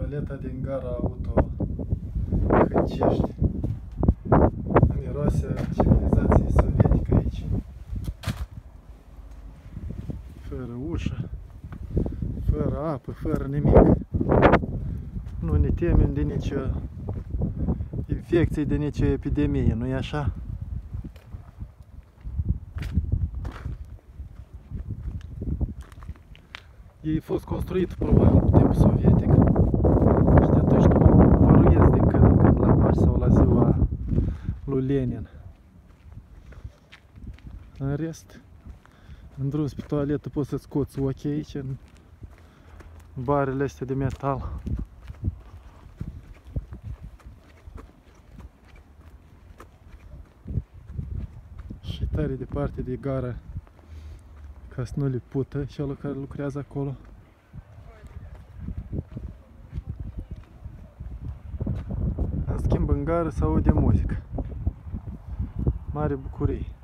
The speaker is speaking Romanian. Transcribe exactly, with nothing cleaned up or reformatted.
toaleta din gara auto Hâncești. Miroase civilizației sovietică aici. Fără ușă, fără apă, fără nimic. Nu ne temem de nicio infecție, de nicio epidemie, nu-i așa? Ei a fost construit probabil pe timpul sovietic și de atunci nu văruiesc din când în când la Paști sau la ziua lui Lenin. În rest, în drum pe toaletă poți să scoți ochii aici în barele astea de metal. Și tare departe de gara, ca să nu le pută celor care lucrează acolo. În schimb, în gară se aude muzică. Mare bucurie.